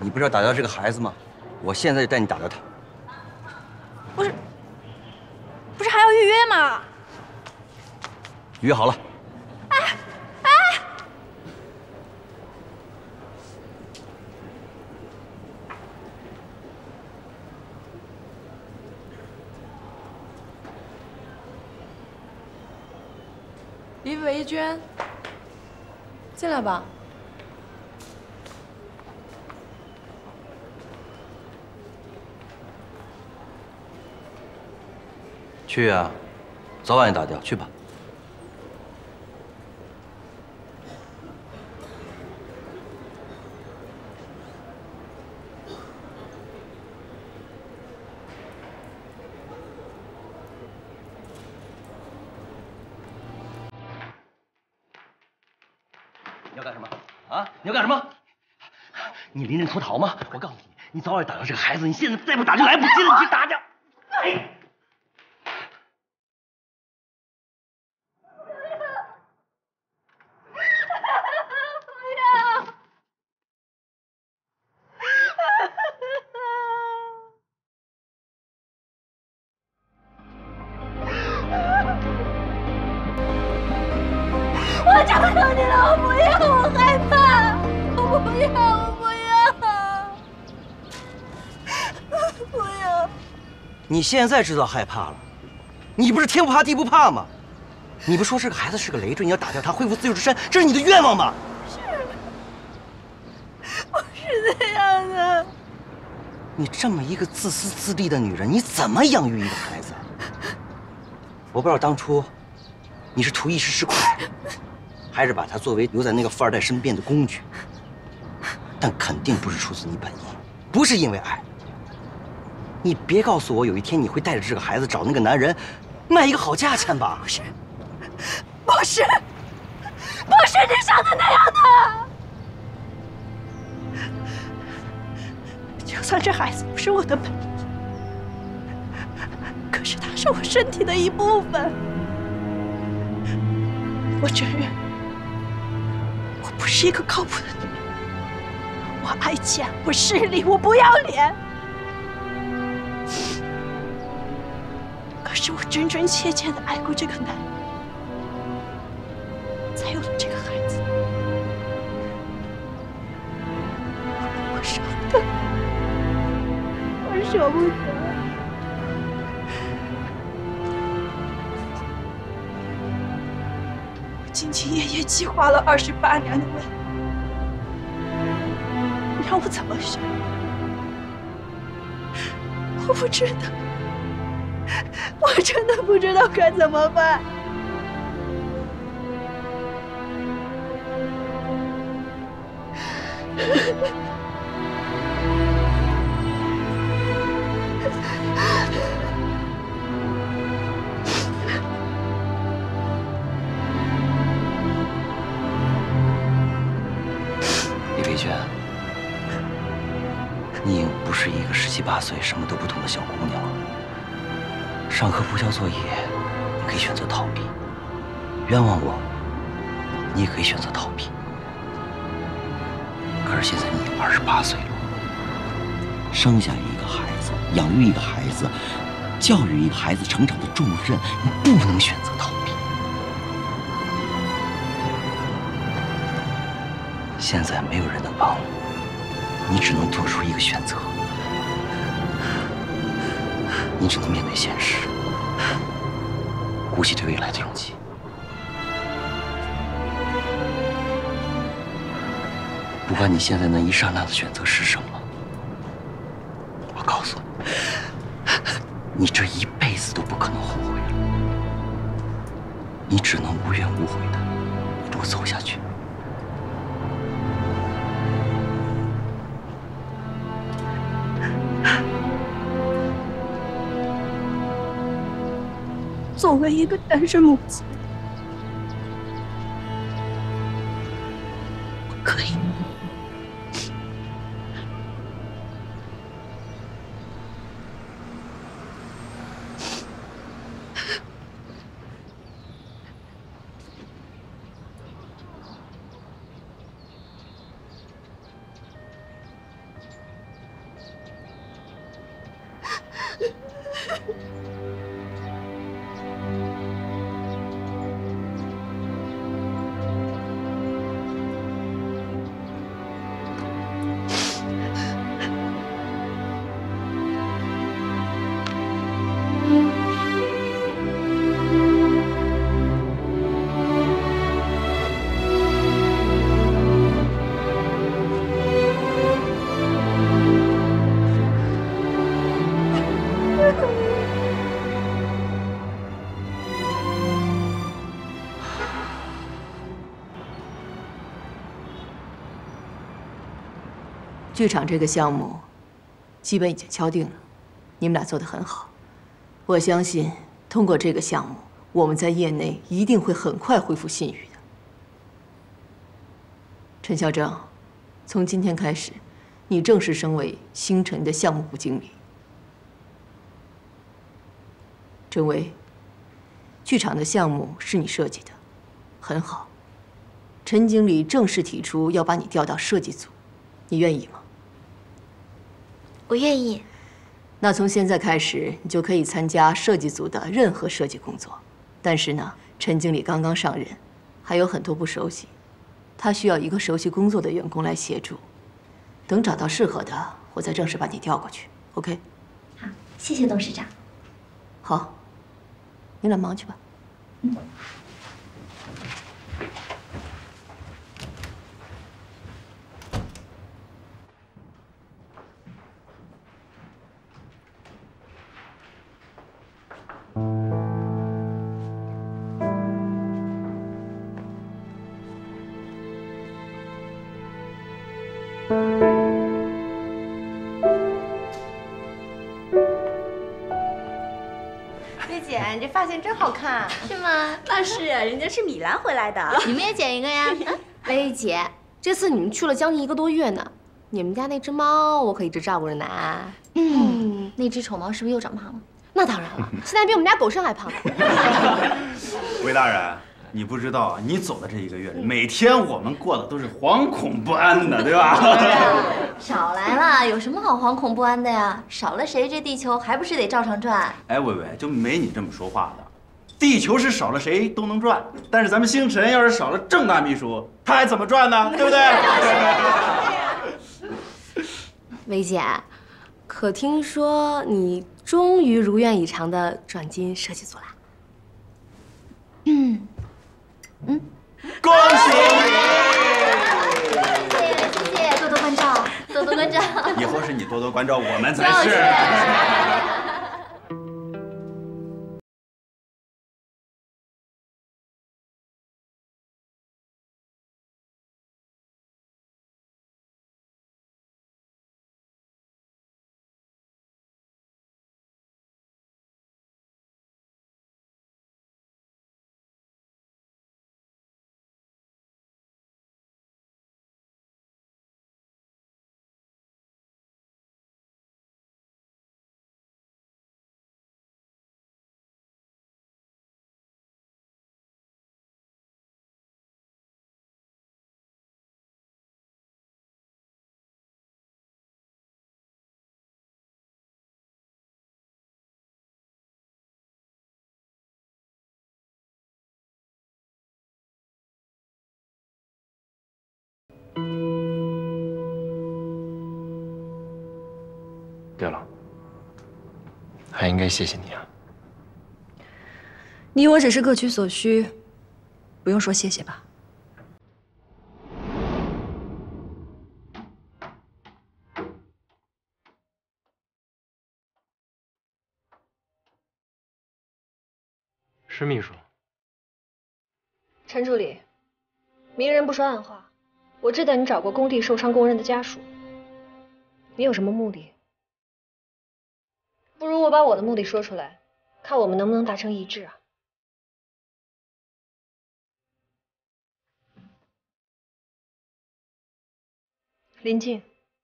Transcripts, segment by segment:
你不是要打掉这个孩子吗？我现在就带你打掉他。 不是还要预约吗？ 约好了。 李维娟，进来吧。 去啊，早晚也打掉，去吧。你要干什么？啊？你要干什么？你临阵脱逃吗？我告诉你，你早晚打掉这个孩子，你现在再不打就来不及了，你去打掉。哎。 我求求你了，我不要，我害怕，我不要，我不要。 你现在知道害怕了？你不是天不怕地不怕吗？你不说这个孩子是个累赘，你要打掉他，恢复自由之身，这是你的愿望吗？ 不是这样的。 你这么一个自私自利的女人，你怎么养育一个孩子？我不知道当初你是图一时之快，还是把他作为留在那个富二代身边的工具，但肯定不是出自你本意，不是因为爱。你别告诉我有一天你会带着这个孩子找那个男人，卖一个好价钱吧？ 不是，不是，不是你想的那样的。就算这孩子不是我的本意，可是他是我身体的一部分。我承认，我不是一个靠谱的女人，我爱钱，我势利，我不要脸。可是我真真切切的爱过这个男人，才有了这个孩子。我舍不得，我舍不得。我兢兢业业计划了28年的未来，你让我怎么选？我不知道。我真的不知道该怎么办。 李维娟，你已经不是一个17、18岁什么都不懂的小姑娘了。上课不交作业，你可以选择逃避；冤枉我，你也可以选择逃避。可是现在你28岁了，生下一个孩子，养育一个孩子，教育一个孩子成长的重任，你不能选择逃避。现在没有人能帮你，你只能做出一个选择。你只能面对现实，鼓起对未来的勇气。不管你现在那一刹那的选择是什么，我告诉你，你这一辈子都不可能后悔了。你只能无怨无悔的一路走下去。 作为一个单身母亲，我可以。 剧场这个项目基本已经敲定了，你们俩做得很好。我相信通过这个项目，我们在业内一定会很快恢复信誉的。陈孝正，从今天开始，你正式升为星辰的项目部经理。郑薇，剧场的项目是你设计的，很好。陈经理正式提出要把你调到设计组，你愿意吗？ 我愿意。 那从现在开始，你就可以参加设计组的任何设计工作。但是呢，陈经理刚刚上任，还有很多不熟悉，他需要一个熟悉工作的员工来协助。等找到适合的，我再正式把你调过去。OK？ 好，谢谢董事长。 好，你俩忙去吧。 薇姐，你这发型真好看， 是吗？ 那是啊，人家是米兰回来的。 你们也剪一个呀？ 薇姐，这次你们去了将近1个多月呢，你们家那只猫我可一直照顾着呢啊。 那只丑猫是不是又长胖了？ 那当然了，现在比我们家狗剩还胖。 魏大人，你不知道，你走的这1个月里，每天我们过的都是惶恐不安的，对吧？ 少来了，有什么好惶恐不安的呀？少了谁，这地球还不是得照常转？ 哎，薇薇，就没你这么说话的。地球是少了谁都能转，但是咱们星辰要是少了郑大秘书，他还怎么转呢？对不对？ 薇姐，可听说你终于如愿以偿的转进设计组啦？ 恭喜你！ 谢谢，多多关照，多多关照。 以后是你多多关照我们才是。 对了，还应该谢谢你啊。 你我只是各取所需，不用说谢谢吧。 是秘书。 陈助理，明人不说暗话，我知道你找过工地受伤工人的家属，你有什么目的？不如我把我的目的说出来，看我们能不能达成一致啊。林静，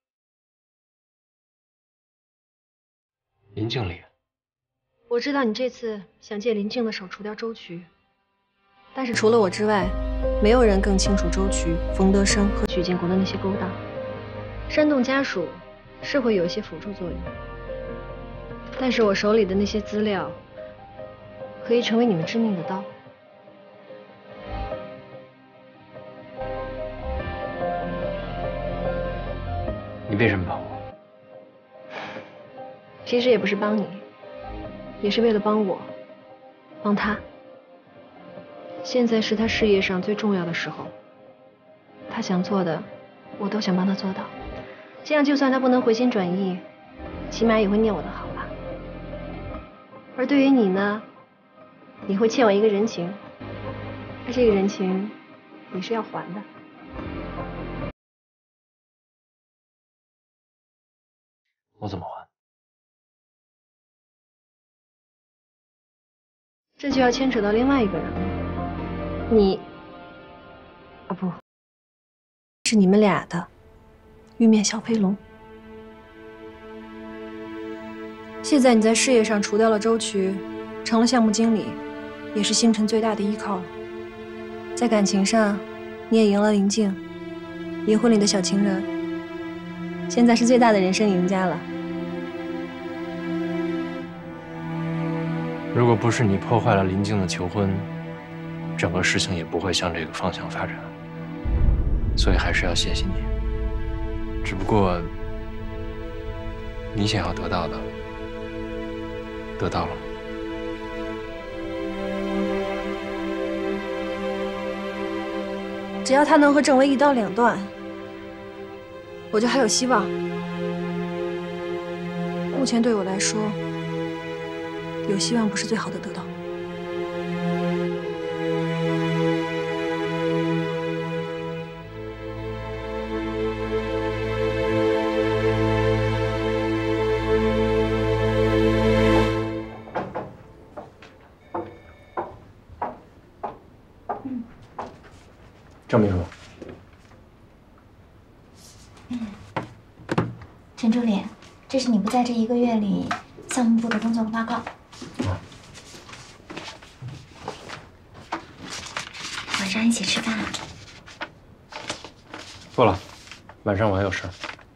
林经理， 我知道你这次想借林静的手除掉周渠，但是除了我之外，没有人更清楚周渠、冯德生和许建国的那些勾当。煽动家属是会有一些辅助作用，但是我手里的那些资料可以成为你们致命的刀。 你为什么帮我？ 其实也不是帮你，也是为了帮我，帮他。现在是他事业上最重要的时候，他想做的，我都想帮他做到。这样，就算他不能回心转意，起码也会念我的好吧。而对于你呢，你会欠我一个人情，而这个人情，你是要还的。 我怎么还？ 这就要牵扯到另外一个人了。你，啊不，是你们俩的玉面小飞龙。现在你在事业上除掉了周渠，成了项目经理，也是星辰最大的依靠了。在感情上，你也赢了林静，银婚里的小情人，现在是最大的人生赢家了。 如果不是你破坏了林静的求婚，整个事情也不会向这个方向发展。所以还是要谢谢你。只不过，你想要得到的，得到了吗？ 只要他能和郑薇一刀两断，我就还有希望。目前对我来说，有希望不是最好的得到。 郑秘书， 陈助理，这是你不在这1个月里项目部的工作报告。晚上一起吃饭啊？ 不了，晚上我还有事儿。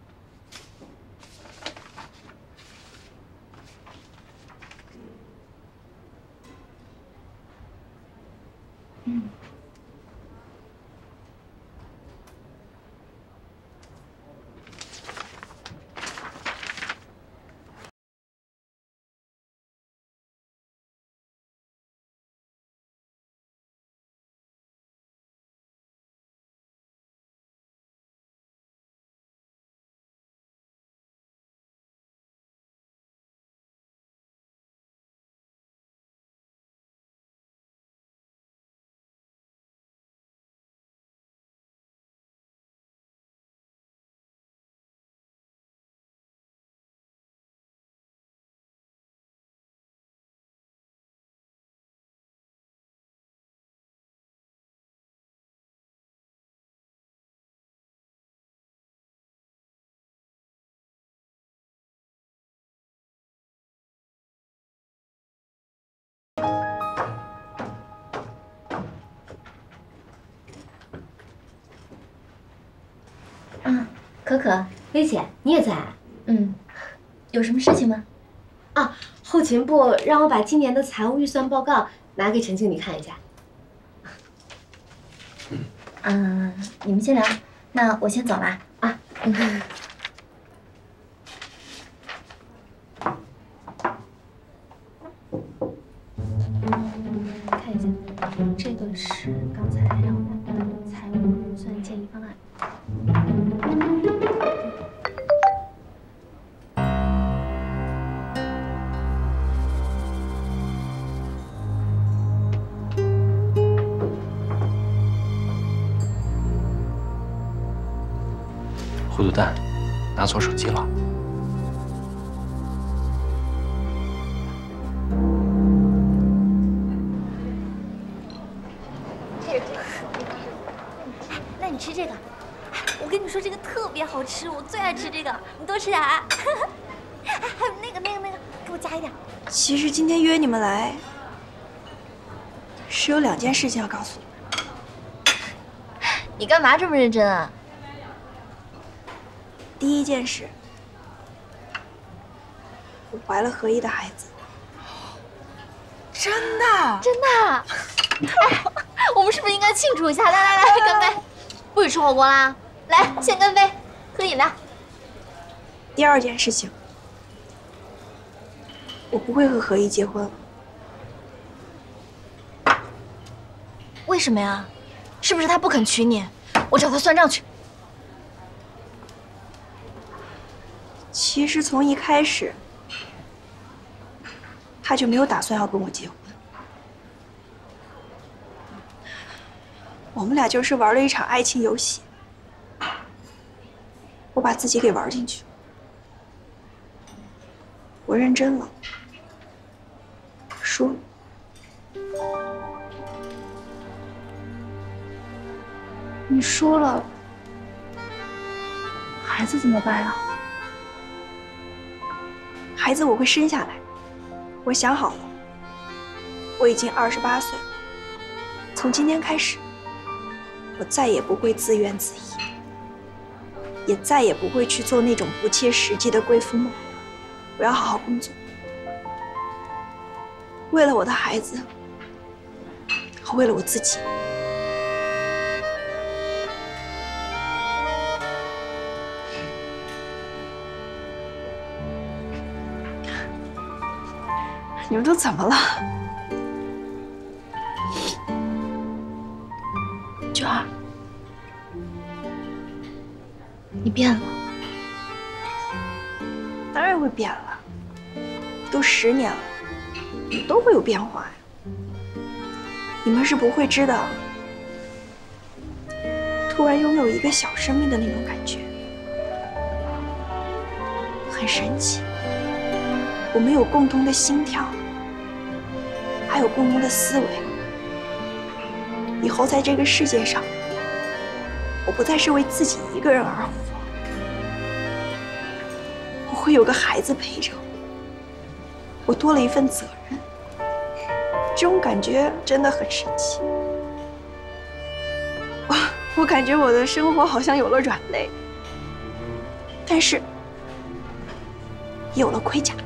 可可，薇姐，你也在？有什么事情吗？ 啊，后勤部让我把今年的财务预算报告拿给陈经理看一下。 你们先聊，那我先走了啊。 看一下，这个是刚才让我拿的财务预算建议方案。 糊涂蛋，拿错手机了。 那你吃这个，我跟你说这个特别好吃，我最爱吃这个，你多吃点啊。还有那个，给我加一点。 其实今天约你们来，是有2件事情要告诉你们。 你干嘛这么认真啊？ 第一件事，我怀了何一的孩子。真的？ 真的？哎，我们是不是应该庆祝一下？来，干杯！不许吃火锅啦！来，先干杯，喝饮料。 第二件事情，我不会和何一结婚了。 为什么呀？是不是他不肯娶你？我找他算账去。 其实从一开始，他就没有打算要跟我结婚。我们俩就是玩了一场爱情游戏，我把自己给玩进去了。 我认真了，输了。你输了，孩子怎么办啊？孩子我会生下来，我想好了，我已经28岁了，从今天开始，我再也不会自怨自艾，也再也不会去做那种不切实际的贵妇梦。我要好好工作，为了我的孩子，和为了我自己。你们都怎么了？ 娟儿，你变了。 当然会变了，都10年了，你都会有变化呀。你们是不会知道，突然拥有一个小生命的那种感觉，很神奇。我们有共同的心跳，还有共同的思维。以后在这个世界上，我不再是为自己一个人而活，我会有个孩子陪着我，我多了一份责任。这种感觉真的很神奇。我感觉我的生活好像有了软肋，但是有了盔甲。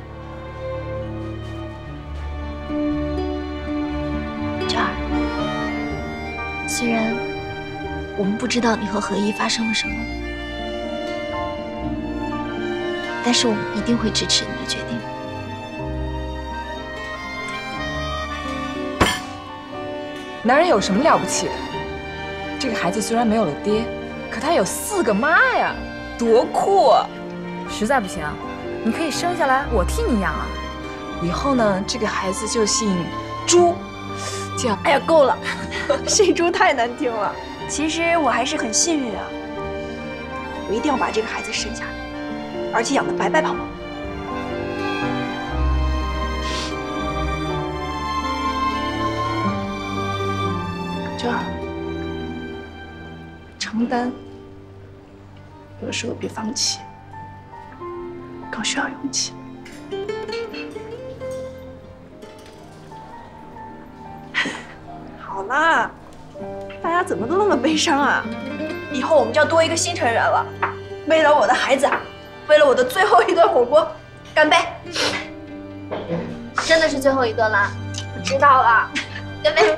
娟儿，虽然我们不知道你和何一发生了什么，但是我们一定会支持你的决定。 男人有什么了不起的？这个孩子虽然没有了爹，可他有4个妈呀，多酷啊！ 实在不行，你可以生下来，我替你养啊。 以后呢，这个孩子就姓朱，这样。 哎呀，够了，姓朱太难听了。其实我还是很幸运啊，我一定要把这个孩子生下来，而且养得白白胖胖。娟儿，承担有时候比放弃更需要勇气。好啦，大家怎么都那么悲伤啊？以后我们就要多一个新成员了。为了我的孩子，为了我的最后一顿火锅，干杯！ 真的是最后一顿了， 我知道了， 干杯！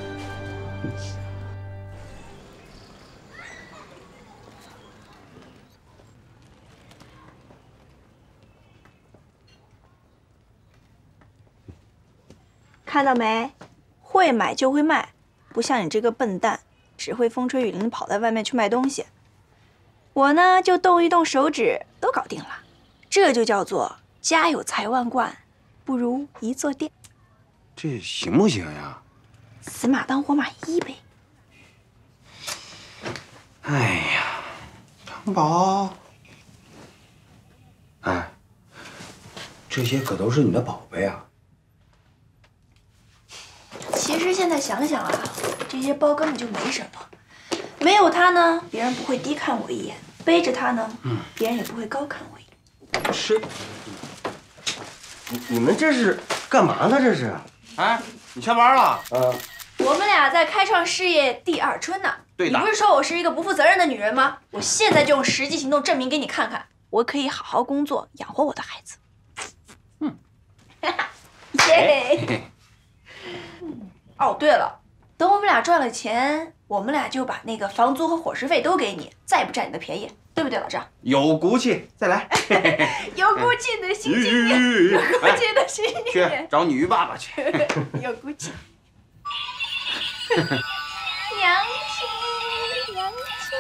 看到没？会买就会卖，不像你这个笨蛋，只会风吹雨淋跑在外面去卖东西。我呢，就动一动手指都搞定了，这就叫做家有财万贯，不如一座店。 这行不行呀？ 死马当活马医呗。 哎呀，长宝，哎，这些可都是你的宝贝啊。 其实现在想想啊，这些包根本就没什么。没有它呢，别人不会低看我一眼；背着它呢，别人也不会高看我一眼。 是，你们这是干嘛呢？这是？ 哎，你下班了？ 我们俩在开创事业第2春呢。 对的。 你不是说我是一个不负责任的女人吗？我现在就用实际行动证明给你看看，我可以好好工作，养活我的孩子。耶！哦，对了，等我们俩赚了钱，我们俩就把那个房租和伙食费都给你，再也不占你的便宜，对不对，老张？ 有骨气，再来。 有骨气的新青年，有骨气的新青年， 去找你鱼爸爸去。 有骨气。 娘亲，娘亲。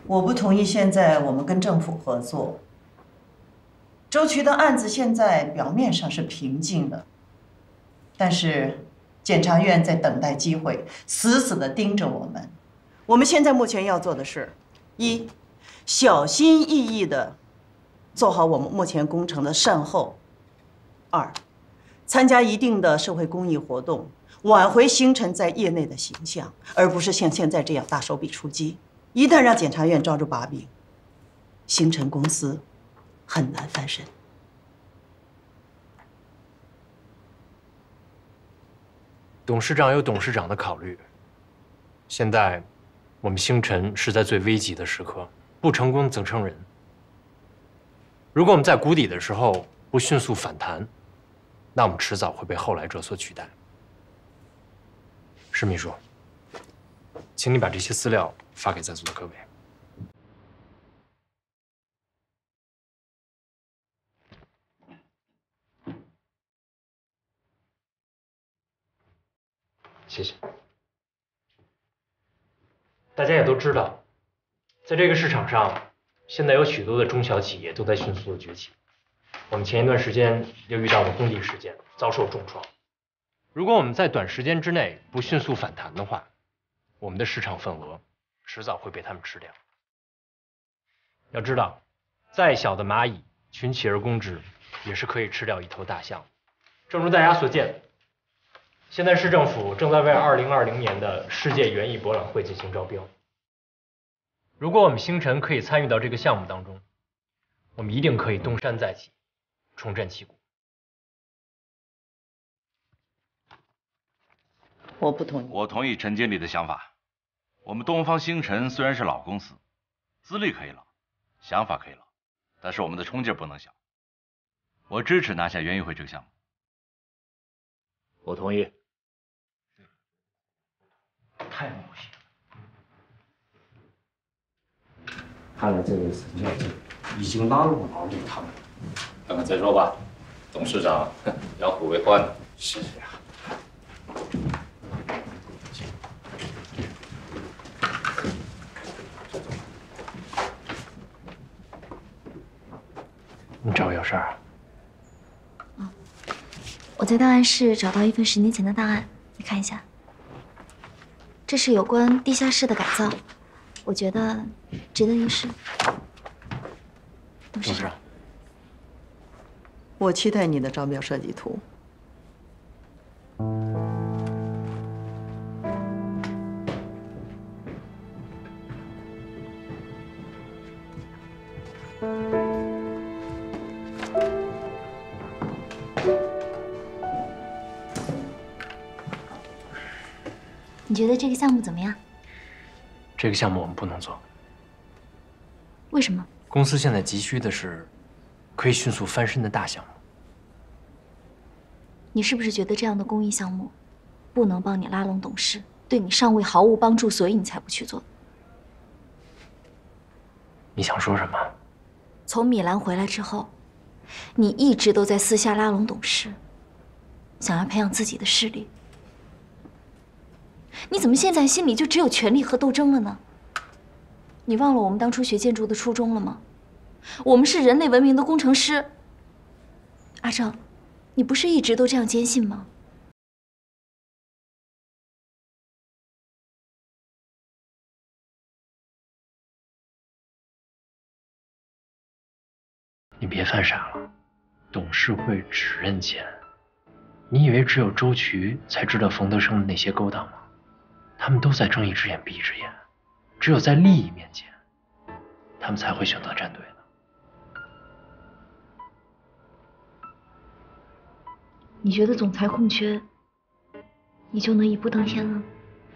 我不同意现在我们跟政府合作。周渠的案子现在表面上是平静的，但是检察院在等待机会，死死地盯着我们。我们现在目前要做的是：一，小心翼翼地做好我们目前工程的善后；二，参加一定的社会公益活动，挽回星辰在业内的形象，而不是像现在这样大手笔出击。一旦让检察院抓住把柄，星辰公司很难翻身。 董事长有董事长的考虑。现在，我们星辰是在最危急的时刻，不成功则成仁。如果我们在谷底的时候不迅速反弹，那我们迟早会被后来者所取代。石秘书，请你把这些资料发给在座的各位。谢谢。大家也都知道，在这个市场上，现在有许多的中小企业都在迅速的崛起。我们前一段时间又遇到了工地事件，遭受重创。如果我们在短时间之内不迅速反弹的话，我们的市场份额迟早会被他们吃掉。要知道，再小的蚂蚁群起而攻之，也是可以吃掉一头大象。正如大家所见，现在市政府正在为2020年的世界园艺博览会进行招标。如果我们星辰可以参与到这个项目当中，我们一定可以东山再起，重振旗鼓。 我不同意。 我同意陈经理的想法。我们东方星辰虽然是老公司，资历可以老，想法可以老，但是我们的冲劲不能小。我支持拿下园艺会这个项目。 我同意。 太冒险了！看来这位陈小姐已经拉拢了他们。 看看再说吧，董事长养虎为患。 是呀。 你找我有事儿啊？ 我在档案室找到一份10年前的档案，你看一下。这是有关地下室的改造，我觉得值得一试。董事长， 我期待你的招标设计图。 你觉得这个项目怎么样？ 这个项目我们不能做。 为什么？ 公司现在急需的是可以迅速翻身的大项目。 你是不是觉得这样的公益项目不能帮你拉拢董事，对你上位毫无帮助，所以你才不去做？ 你想说什么？ 从米兰回来之后，你一直都在私下拉拢董事，想要培养自己的势力。你怎么现在心里就只有权力和斗争了呢？你忘了我们当初学建筑的初衷了吗？我们是人类文明的工程师。阿正，你不是一直都这样坚信吗？ 你别犯傻了，董事会只认钱。你以为只有周渠才知道冯德生的那些勾当吗？他们都在睁一只眼闭一只眼，只有在利益面前，他们才会选择站队的。 你觉得总裁空缺，你就能一步登天了？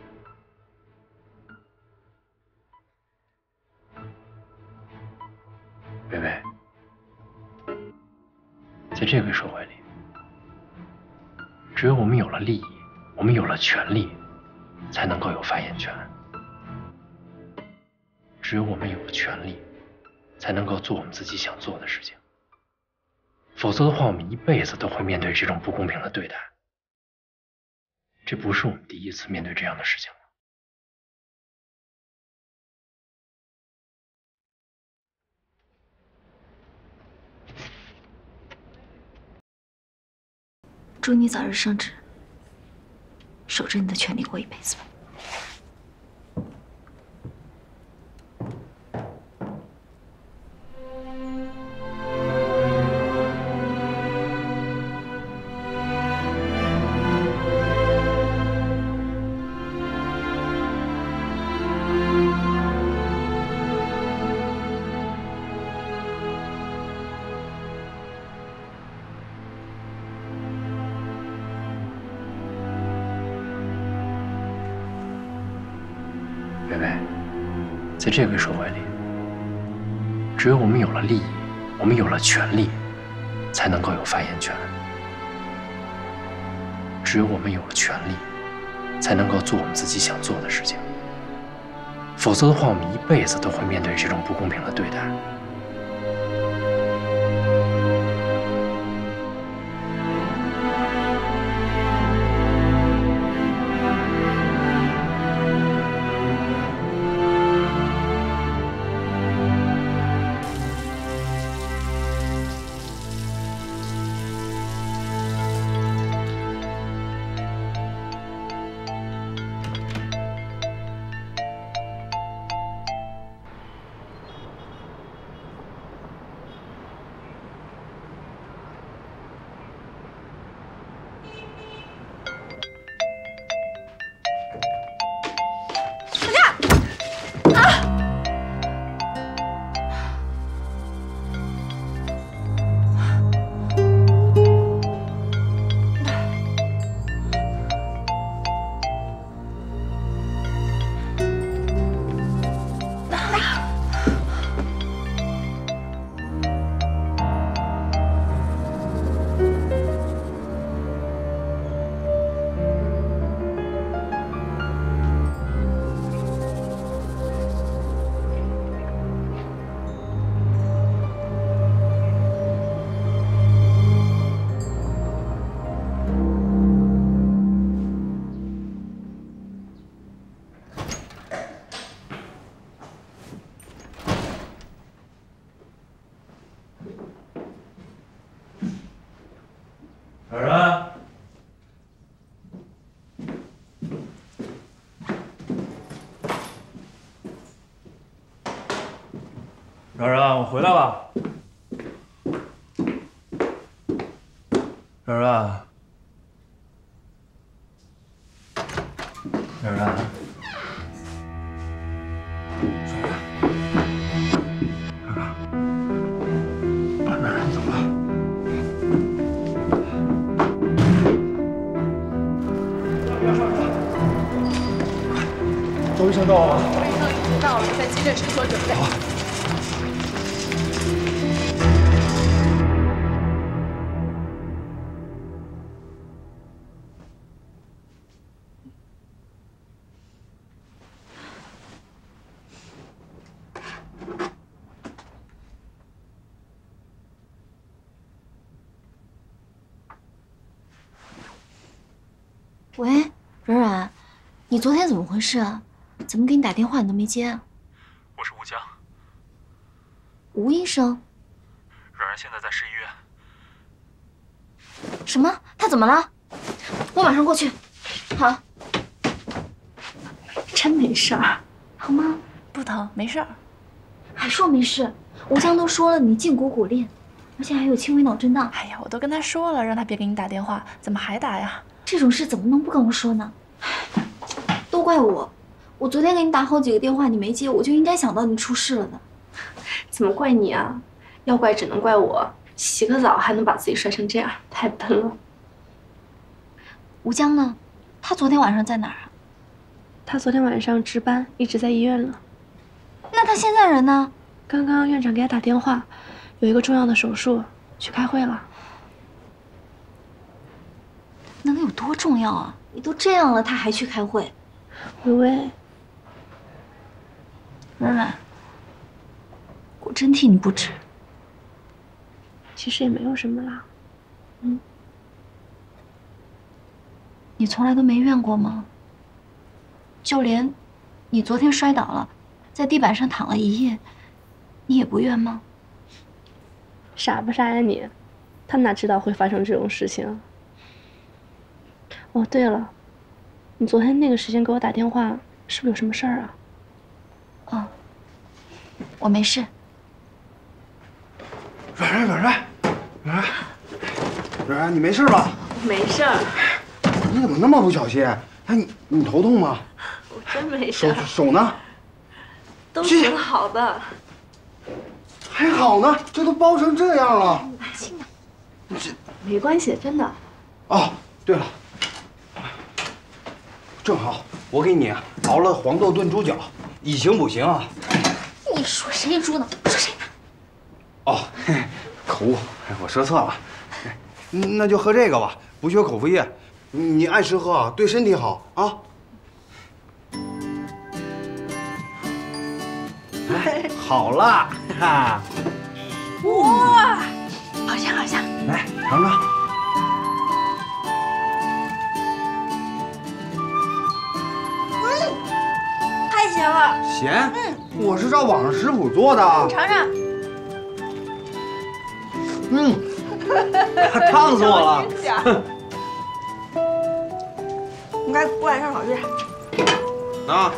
薇薇，在这个社会里，只有我们有了利益，我们有了权利，才能够有发言权。只有我们有了权利，才能够做我们自己想做的事情。否则的话，我们一辈子都会面对这种不公平的对待。这不是我们第一次面对这样的事情了。 祝你早日升职，守着你的权利过一辈子吧。 微微，在这个社会里，只有我们有了利益，我们有了权利，才能够有发言权。只有我们有了权利，才能够做我们自己想做的事情。否则的话，我们一辈子都会面对这种不公平的对待。 软软，软软，我回来了。软软，软软， 周医生到了吗？ 周医生已经到了，在急诊室做准备。 喂，软软，你昨天怎么回事啊？怎么给你打电话你都没接啊？ 我是吴江。 吴医生。 软软现在在市医院。 什么？他怎么了？我马上过去。好。真没事儿，疼吗？ 不疼，没事儿。 还说没事？吴江都说了你胫骨骨裂，而且还有轻微脑震荡。 哎呀，我都跟他说了，让他别给你打电话，怎么还打呀？ 这种事怎么能不跟我说呢？都怪我，我昨天给你打好几个电话你没接，我就应该想到你出事了的。 怎么怪你啊？要怪只能怪我，洗个澡还能把自己摔成这样，太笨了。 吴江呢？他昨天晚上在哪儿啊？ 他昨天晚上值班，一直在医院了。 那他现在人呢？ 刚刚院长给他打电话，有一个重要的手术，去开会了。 能有多重要啊？你都这样了，他还去开会？ 微微， 软软，我真替你不值。 其实也没有什么啦。 你从来都没怨过吗？就连你昨天摔倒了，在地板上躺了一夜，你也不怨吗？ 傻不傻呀你？他哪知道会发生这种事情？ 哦，对了，你昨天那个时间给我打电话，是不是有什么事儿啊？ 哦，我没事。 软软，你没事吧？ 没事儿。 你怎么那么不小心？哎，你头痛吗？ 我真没事。 手呢？ 都挺好的。 还好呢，这都包成这样了。 轻点。没关系，真的。 哦，对了，正好我给你熬了黄豆炖猪脚，以形补形啊。 你说谁猪呢？说谁呢？ 哦，口误，我说错了。那就喝这个吧，补血口服液，你按时喝啊，对身体好啊。哎，好了，哈。 哇，好香好香！ 来尝尝。 太咸了。 咸？我是照网上食谱做的。 你尝尝。 烫死我了！ 你快过来上好吃。 啊。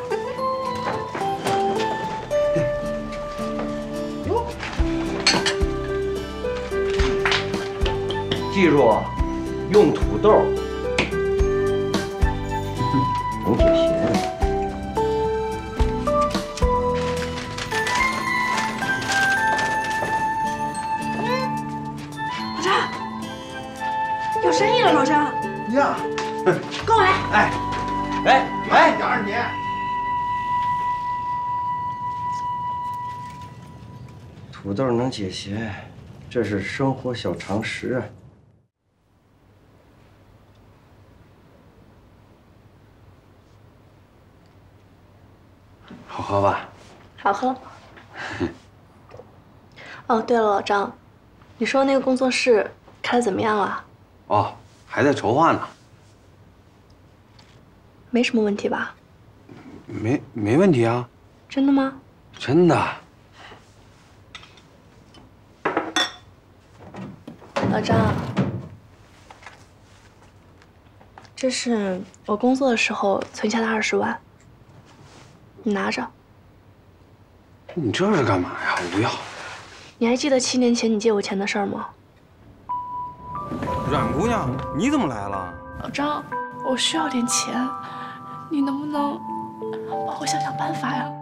记住，用土豆，能解咸。 老张，有生意了，老张。 呀， 跟我来。 慢点儿你。 土豆能解咸，这是生活小常识啊。 好喝吧？ 好喝。哦，对了，老张，你说那个工作室开得怎么样了？ 哦，还在筹划呢。 没什么问题吧？ 没问题啊。 真的吗？ 真的。 老张，这是我工作的时候存下的20万，你拿着。 你这是干嘛呀？我不要。 你还记得7年前你借我钱的事儿吗？ 冉姑娘，你怎么来了？ 老张，我需要点钱，你能不能帮我想想办法呀？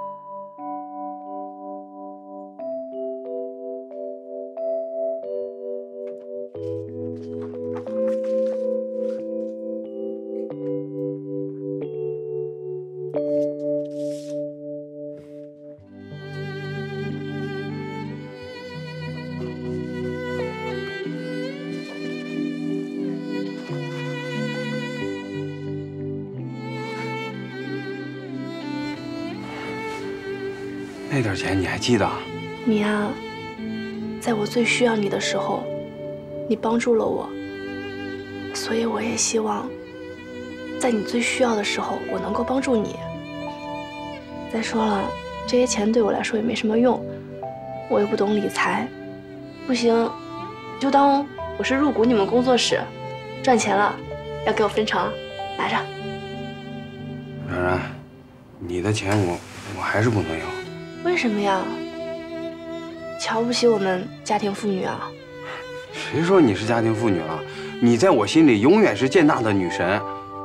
那点钱你还记得？ 你呀，在我最需要你的时候，你帮助了我，所以我也希望，在你最需要的时候，我能够帮助你。再说了，这些钱对我来说也没什么用，我又不懂理财，不行，就当我是入股你们工作室，赚钱了要给我分成，拿着。 冉冉，你的钱我还是不能要。 为什么呀？瞧不起我们家庭妇女啊？ 谁说你是家庭妇女了？你在我心里永远是健大的女神。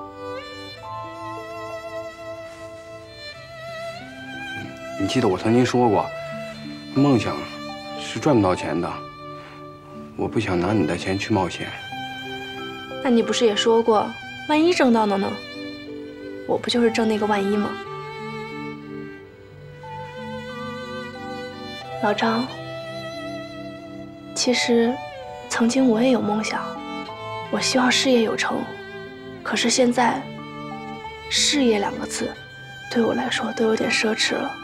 你记得我曾经说过，梦想是赚不到钱的。我不想拿你的钱去冒险。 那你不是也说过，万一挣到了呢？我不就是挣那个万一吗？老张，其实曾经我也有梦想，我希望事业有成，可是现在事业2个字对我来说都有点奢侈了。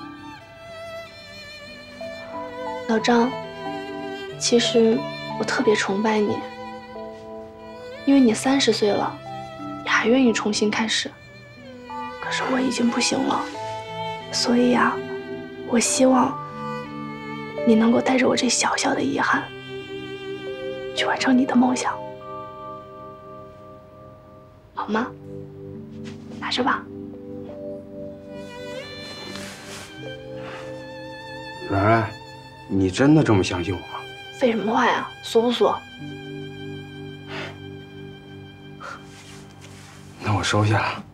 老张，其实我特别崇拜你，因为你30岁了，你还愿意重新开始。可是我已经不行了，所以呀，我希望你能够带着我这小小的遗憾，去完成你的梦想， 好吗？拿着吧。 软软，你真的这么相信我吗？ 废什么话呀？锁不锁？ 那我收下了。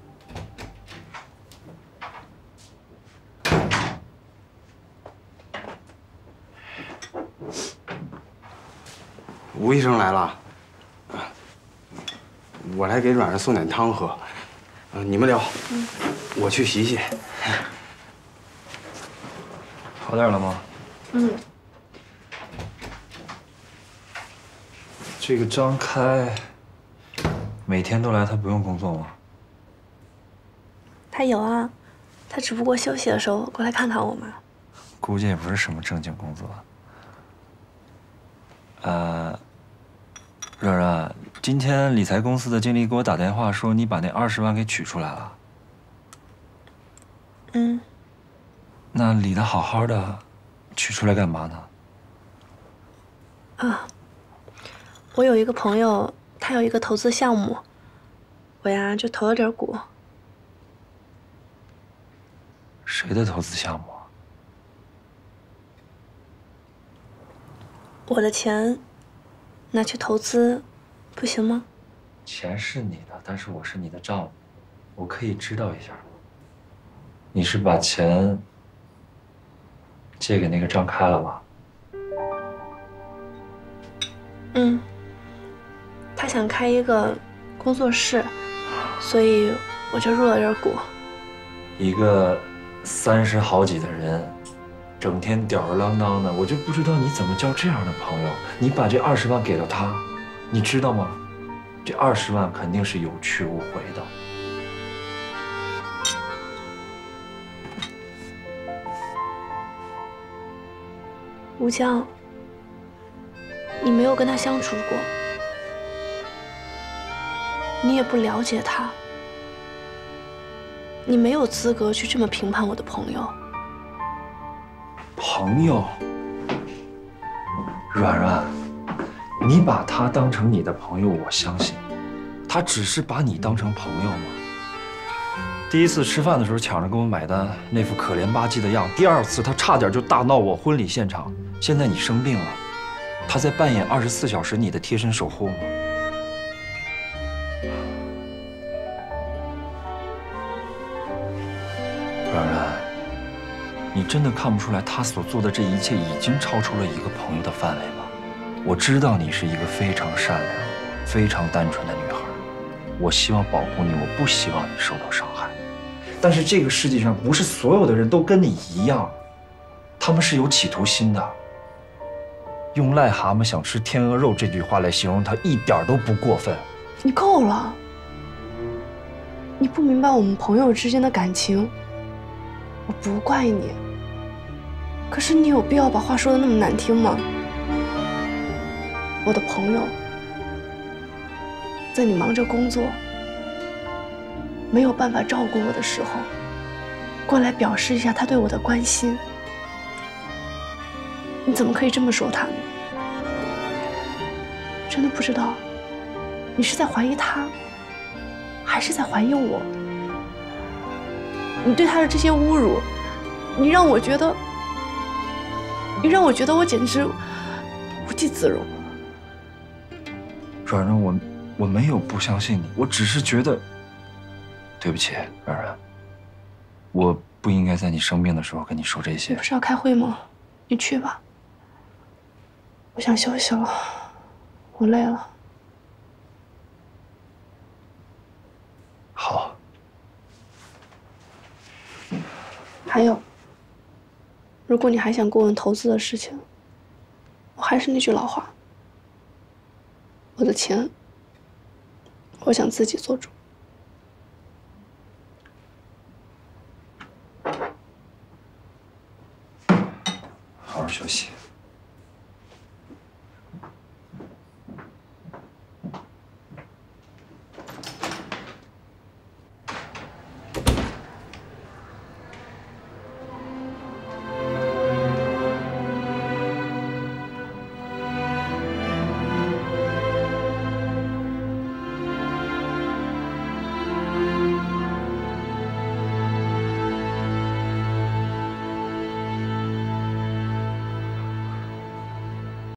吴医生来了，我来给软软送点汤喝。你们聊，我去洗洗。 好点了吗？这个张开每天都来，他不用工作吗？ 他有啊，他只不过休息的时候过来看看我嘛。 估计也不是什么正经工作。软软，今天理财公司的经理给我打电话说你把那20万给取出来了。那理得好好的，取出来干嘛呢？ 我有一个朋友，他有一个投资项目，我呀就投了点股。 谁的投资项目啊？ 我的钱拿去投资，不行吗？ 钱是你的，但是我是你的丈夫，我可以知道一下。你是把钱借给那个张开了吧？ 他想开一个工作室，所以我就入了点股。 一个30好几的人，整天吊儿郎当的，我就不知道你怎么交这样的朋友。你把这20万给了他，你知道吗？这20万肯定是有去无回的。 吴江，你没有跟他相处过，你也不了解他，你没有资格去这么评判我的朋友。 朋友，软软，你把他当成你的朋友，我相信，他只是把你当成朋友吗？第一次吃饭的时候抢着给我买单，那副可怜吧唧的样；第二次他差点就大闹我婚礼现场。现在你生病了，他在扮演24小时你的贴身守护吗？软软，你真的看不出来他所做的这一切已经超出了一个朋友的范围吗？我知道你是一个非常善良、非常单纯的女孩，我希望保护你，我不希望你受到伤害。但是这个世界上不是所有的人都跟你一样，他们是有企图心的。用癞蛤蟆想吃天鹅肉这句话来形容他一点都不过分。 你够了！你不明白我们朋友之间的感情，我不怪你。可是你有必要把话说的那么难听吗？我的朋友，在你忙着工作，没有办法照顾我的时候，过来表示一下他对我的关心，你怎么可以这么说他呢？真的不知道，你是在怀疑他，还是在怀疑我？你对他的这些侮辱，你让我觉得我简直无地自容。 软软，我没有不相信你，我只是觉得，对不起，软软，我不应该在你生病的时候跟你说这些。 你不是要开会吗？你去吧。我想休息了，我累了。 好。 还有，如果你还想过问投资的事情，我还是那句老话，我的钱，我想自己做主。 好好休息。